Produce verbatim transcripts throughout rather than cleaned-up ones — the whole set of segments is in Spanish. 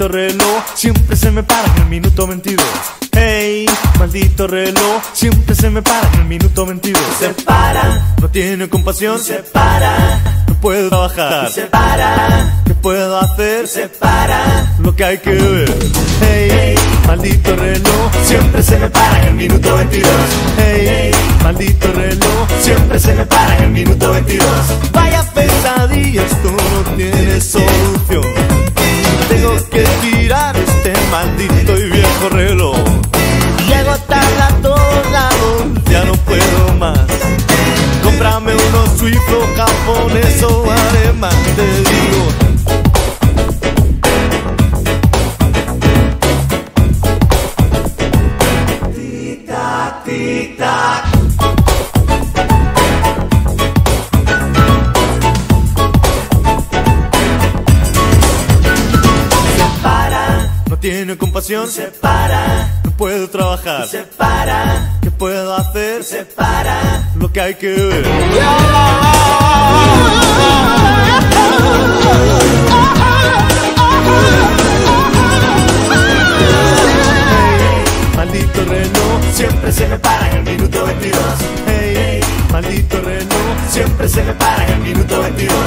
maldito reloj, siempre se me para en el minuto veintidós. Hey, maldito reloj, siempre se me para en el minuto veintidós. Se para, no tiene compasión. Se para, no puedo trabajar. Se para, ¿qué puedo hacer? Se para, lo que hay que ver. Hey, hey, maldito reloj, siempre se me para en el minuto veintidós. Hey, hey, maldito reloj, siempre se me para en el minuto veintidós. Vaya pesadilla, esto no tiene solución. Tengo que tirar este maldito y viejo reloj. Llego tarde a todos lados, ya no puedo más. Cómprame unos suizos, japoneses o alemán, te digo. Tic-tac, tic-tac. Tiene compasión. Se para, no puedo trabajar. Se para, ¿qué puedo hacer? Se para, lo que hay que ver. Hey, maldito reloj, siempre se me para en el minuto veintidós. Hey, hey, maldito reloj, siempre se me para en el minuto veintidós.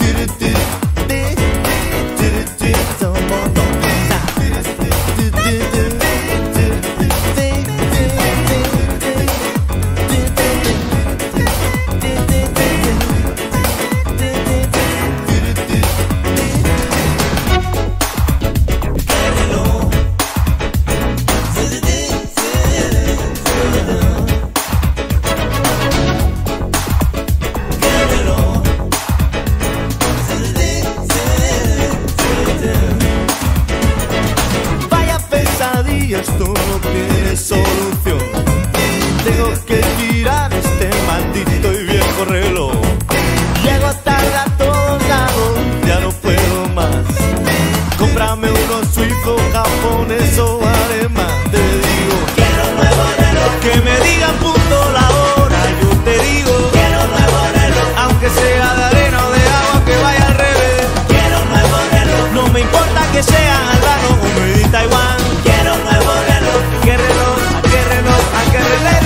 Esto no tiene solución. Tengo que tirar este maldito y viejo reloj. Llego tarde a todos lados, ya no puedo más. Cómprame unos suizos, japoneses o alemán, te digo. Quiero un nuevo reloj, que me digan punto la hora, yo te digo. Quiero un nuevo reloj, aunque sea de arena o de agua, que vaya al revés. Quiero un nuevo reloj, no me importa que sea albano o made in Taiwán. Quiero un nuevo reloj, ¿qué reloj? ¿A qué reloj? ¿A qué reloj?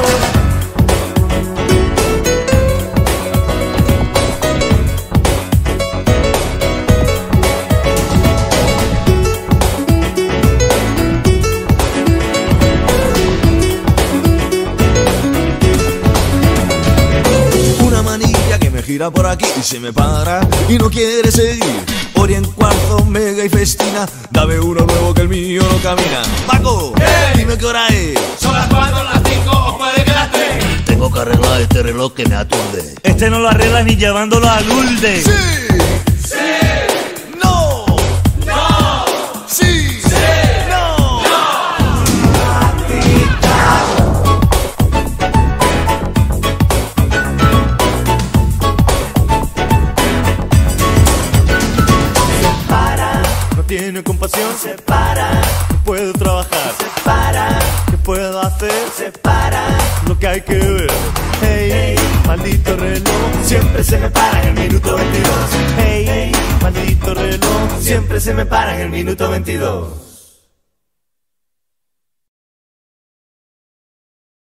Una manilla que me gira por aquí y se me para y no quiere seguir. Orient, cuarzo, mega y festina, dame uno nuevo que el mío no camina. Paco, ¡Hey! Dime qué hora es. Son las cuatro, las cinco o puede que las tres. Tengo que arreglar este reloj que me aturde. Este no lo arreglas ni llevándolo a Lourdes. ¡Sí! ¡Sí! ¡No! ¡No! ¡Sí! ¡Sí! ¡No! Tiene compasión. Se para, no puedo trabajar. Se para, ¿qué puedo hacer? Se para, lo que hay que ver. Hey, hey, maldito reloj, siempre se me para en el minuto veintidós. Hey, hey, maldito reloj, siempre se me para en el minuto veintidós.